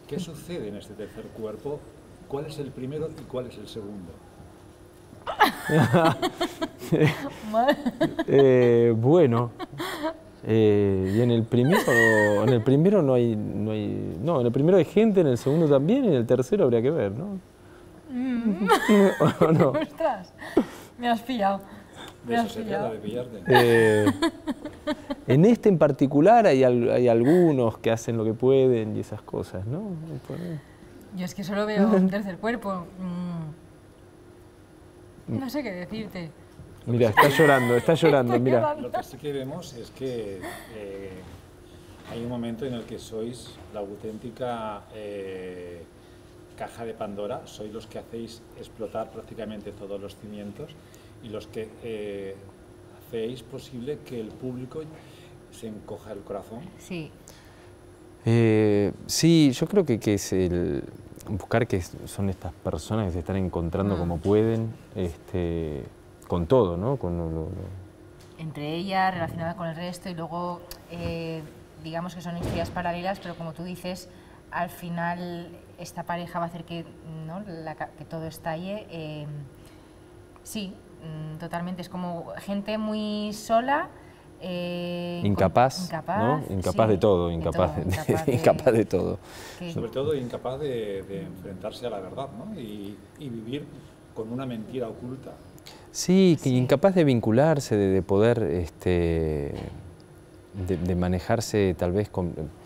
¿Qué sucede en este tercer cuerpo? ¿Cuál es el primero y cuál es el segundo? Bueno, y en el primero no hay, no, en el primero hay gente, en el segundo también, y en el tercero habría que ver, ¿no? ¿O no? Ostras, me has pillado. De eso se trata, de pillarte. En este en particular hay algunos que hacen lo que pueden y esas cosas, ¿no? Yo es que solo veo un tercer cuerpo. No sé qué decirte. Mira, está llorando, mira. Lo que sí que vemos es que hay un momento en el que sois la auténtica caja de Pandora, sois los que hacéis explotar prácticamente todos los cimientos y los que hacéis posible que el público se encoja el corazón. Sí. Sí, yo creo que es el buscar que son estas personas que se están encontrando como pueden, con todo, ¿no? Entre ellas, relacionada con el resto, y luego digamos que son historias paralelas, pero como tú dices, al final esta pareja va a hacer que, ¿no? que todo estalle. Sí, totalmente, es como gente muy sola. Incapaz, ¿no? Incapaz sí, de todo, incapaz de todo. Sobre todo incapaz de enfrentarse a la verdad, ¿no? Y vivir con una mentira oculta. Sí, incapaz de vincularse, de poder de manejarse tal vez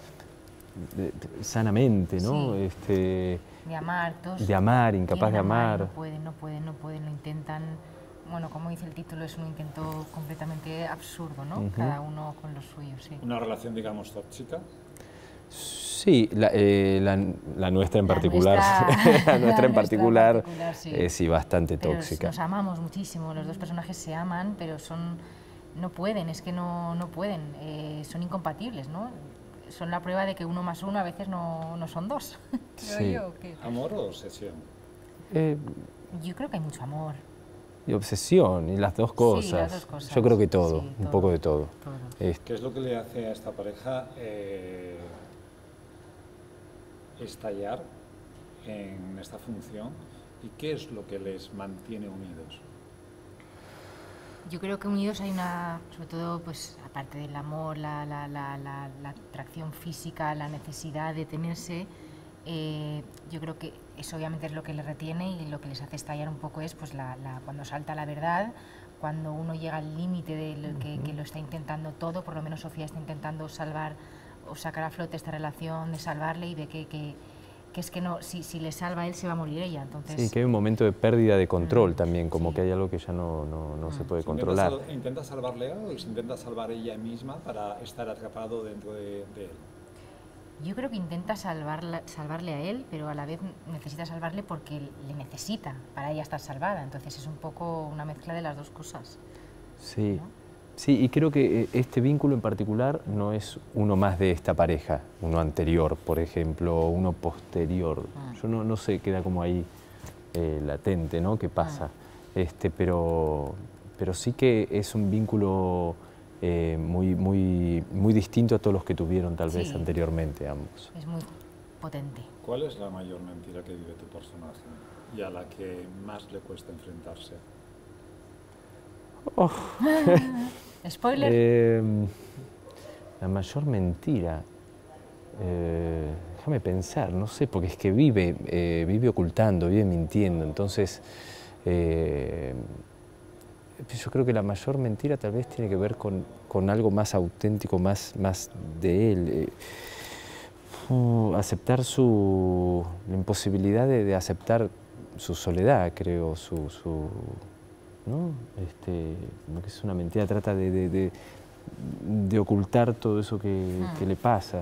sanamente, ¿no? Sí. De amar, todos. De amar, incapaz de amar. No pueden, lo intentan. Bueno, como dice el título, es un intento completamente absurdo, ¿no? Cada uno con lo suyo, sí. Una relación, digamos, tóxica. Sí, la nuestra en particular, la nuestra en particular, sí, bastante tóxica. Nos amamos muchísimo, los dos personajes se aman, pero no pueden, es que no pueden, son incompatibles, ¿no? Son la prueba de que 1 más 1 a veces no son 2. Sí. ¿Amor o obsesión? Yo creo que hay mucho amor. Y obsesión, y las dos cosas. Sí, las dos cosas. Yo creo que todo, sí, un poco de todo. ¿Qué es lo que le hace a esta pareja estallar en esta función y qué es lo que les mantiene unidos? Yo creo que unidos hay sobre todo, pues, aparte del amor, la atracción física, la necesidad de tenerse, yo creo que eso obviamente es lo que les retiene y lo que les hace estallar un poco es pues cuando salta la verdad, cuando uno llega al límite de lo que lo está intentando todo, por lo menos Sofía está intentando salvar o sacar a flote esta relación, de salvarle y ve que es que no, si le salva a él se va a morir ella. Entonces, sí, que hay un momento de pérdida de control también, como que hay algo que ya no se puede controlar. ¿Intenta salvarle o se intenta salvar ella misma para estar atrapado dentro de él? Yo creo que intenta salvarle a él, pero a la vez necesita salvarle porque le necesita para ella estar salvada. Entonces es un poco una mezcla de las dos cosas. Sí, ¿no? sí, y creo que este vínculo en particular no es uno más de esta pareja, uno anterior, por ejemplo, o uno posterior. Yo no sé, queda como ahí latente, ¿no? ¿Qué pasa? Pero sí que es un vínculo muy distinto a todos los que tuvieron tal vez anteriormente ambos. Es muy potente. ¿Cuál es la mayor mentira que vive tu personaje y a la que más le cuesta enfrentarse? Oh. ¿Spoiler? La mayor mentira, déjame pensar, no sé, porque es que vive ocultando, vive mintiendo, entonces yo creo que la mayor mentira tal vez tiene que ver con algo más auténtico, más de él. Aceptar la imposibilidad de aceptar su soledad, creo, ¿no? Lo que es una mentira, trata de ocultar todo eso que le pasa.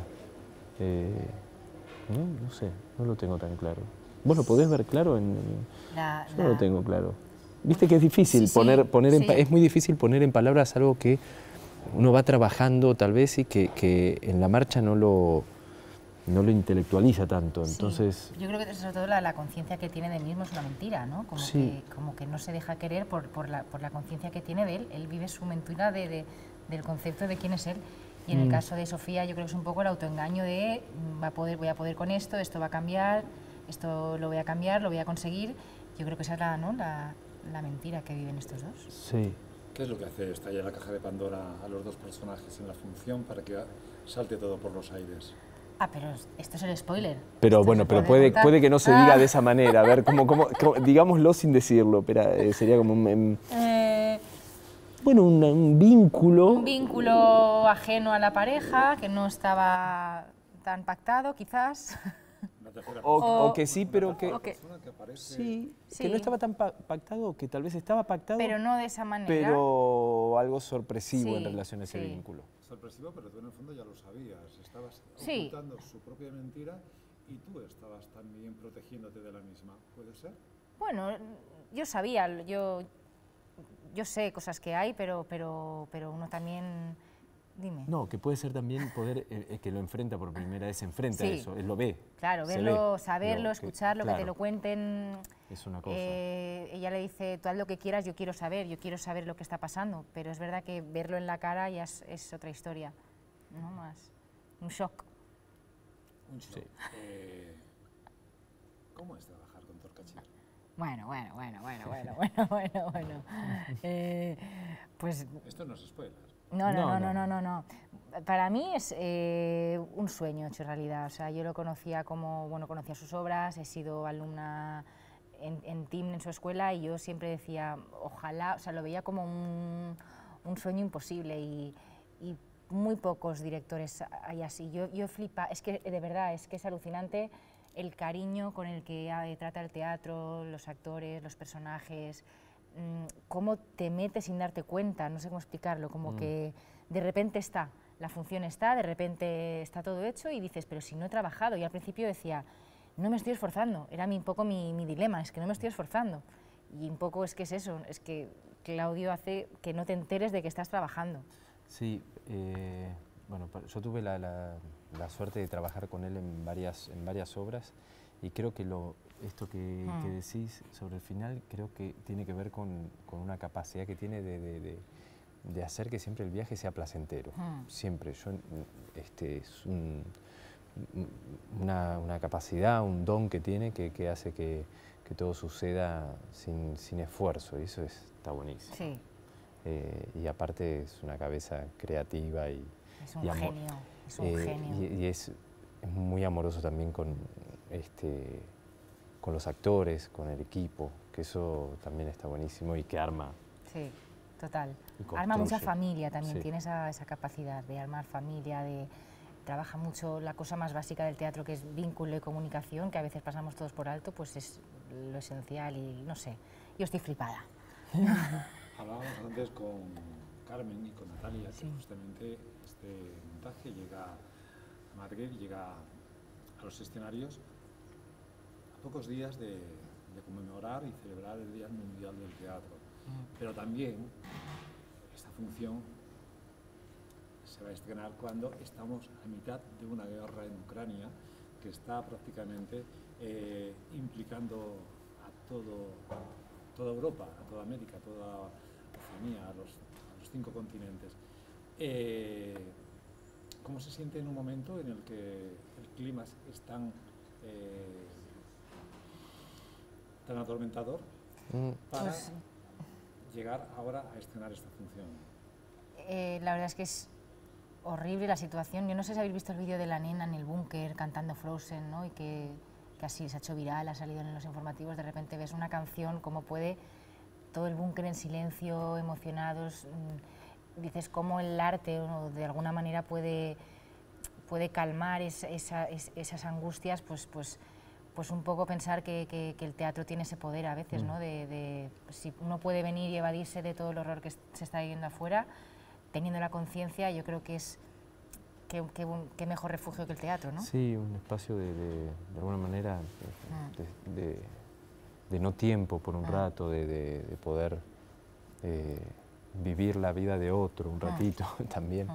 No sé, no lo tengo tan claro. ¿Vos lo podés ver claro? Yo no lo tengo claro. Viste que es difícil es muy difícil poner en palabras algo que uno va trabajando tal vez y que en la marcha no lo intelectualiza tanto. Entonces, yo creo que sobre todo la conciencia que tiene de él mismo es una mentira, ¿no? Como que no se deja querer por la conciencia que tiene de él. Él vive su mentira del concepto de quién es él. Y en el caso de Sofía yo creo que es un poco el autoengaño de voy a poder con esto va a cambiar, esto lo voy a cambiar, lo voy a conseguir. Yo creo que esa es la mentira que viven estos dos. Sí. ¿Qué es lo que hace estallar la caja de Pandora a los dos personajes en la función para que salte todo por los aires? Ah, pero esto es el spoiler. Pero bueno, pero puede que no se diga de esa manera. A ver, digámoslo sin decirlo, pero sería como bueno, un vínculo. Un vínculo ajeno a la pareja, que no estaba tan pactado, quizás. O que sí, pero que... Sí, que no estaba tan pactado, que tal vez estaba pactado. Pero no de esa manera. Pero algo sorpresivo en relación a ese vínculo. Sorpresivo, pero tú en el fondo ya lo sabías. Estabas ocultando su propia mentira y tú estabas también protegiéndote de la misma. ¿Puede ser? Bueno, yo sabía, yo sé cosas que hay, pero uno también... Dime. No, que puede ser también que lo enfrenta por primera vez, se enfrenta a eso, él lo ve. Claro, verlo, saberlo, escucharlo, que te lo cuenten. Es una cosa. Ella le dice, tú haz lo que quieras, yo quiero saber lo que está pasando, pero es verdad que verlo en la cara ya es otra historia, ¿no? Más un shock. Un shock. Sí. ¿Cómo es trabajar con Torcachir? Bueno. Pues... Esto no es spoiler. No. Para mí es un sueño hecho realidad. O sea, yo lo conocía conocía sus obras, he sido alumna en TIM en su escuela y yo siempre decía, ojalá, o sea, lo veía como un sueño imposible y muy pocos directores hay así. Yo flipa, es que de verdad, es que es alucinante el cariño con el que trata el teatro, los actores, los personajes, cómo te metes sin darte cuenta, no sé cómo explicarlo, como que de repente la función está, de repente está todo hecho y dices, pero si no he trabajado. Y al principio decía, no me estoy esforzando, era un poco mi dilema, es que no me estoy esforzando. Y un poco es que es eso, es que Claudio hace que no te enteres de que estás trabajando. Sí, bueno, yo tuve la suerte de trabajar con él en varias obras y creo que esto que decís sobre el final creo que tiene que ver con una capacidad que tiene de hacer que siempre el viaje sea placentero. Siempre. Es una capacidad, un don que tiene que hace que todo suceda sin esfuerzo y eso está buenísimo. Sí. Y aparte es una cabeza creativa y... Es un genio, es un genio. Y es muy amoroso también con los actores, con el equipo, que eso también está buenísimo y que arma. Sí, total. Arma mucha familia también, tiene esa capacidad de armar familia, trabaja mucho la cosa más básica del teatro, que es vínculo y comunicación, que a veces pasamos todos por alto, pues es lo esencial y no sé, yo estoy flipada. Hablábamos antes con Carmen y con Natalia, que justamente este montaje llega a Madrid, llega a los escenarios a pocos días de conmemorar y celebrar el Día Mundial del Teatro. Pero también esta función se va a estrenar cuando estamos a mitad de una guerra en Ucrania que está prácticamente implicando a toda Europa, a toda América, a toda Oceanía, a los 5 continentes. ¿Cómo se siente en un momento en el que el clima es tan atormentador para llegar ahora a estrenar esta función? La verdad es que es horrible la situación. Yo no sé si habéis visto el vídeo de la nena en el búnker cantando Frozen, ¿no? Y que así se ha hecho viral, ha salido en los informativos. De repente ves una canción, cómo puede todo el búnker en silencio, emocionados. Dices cómo el arte de alguna manera puede calmar esas angustias, pues un poco pensar que el teatro tiene ese poder a veces, ¿no? Si uno puede venir y evadirse de todo el horror que se está viviendo afuera, teniendo la conciencia, yo creo que es qué mejor refugio que el teatro, ¿no? Sí, un espacio de alguna manera de no tiempo por un rato, de poder vivir la vida de otro un ratito también.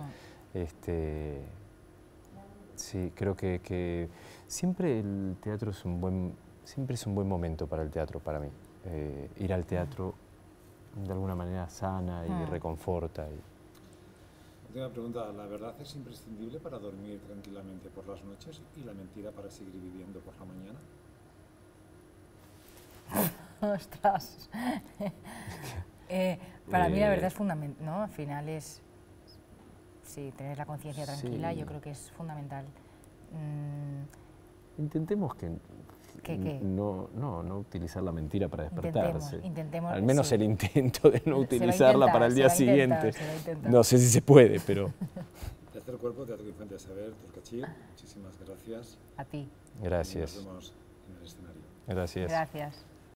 Sí, creo que siempre el teatro es un buen momento para el teatro, para mí. Ir al teatro de alguna manera sana y reconforta. Última pregunta, ¿la verdad es imprescindible para dormir tranquilamente por las noches y la mentira para seguir viviendo por la mañana? Ostras. Para mí la verdad es fundamental, ¿no? Al final es, sí, tener la conciencia tranquila, yo creo que es fundamental. Intentemos que no utilizar la mentira para despertarse. Intentemos, al menos sí. el intento de no utilizarla para el día siguiente. No sé si se puede, pero... Tercer Cuerpo, Teatro Infante Saber, Turcachir, muchísimas gracias. A ti. Gracias. Nos vemos en el escenario. Gracias. Gracias.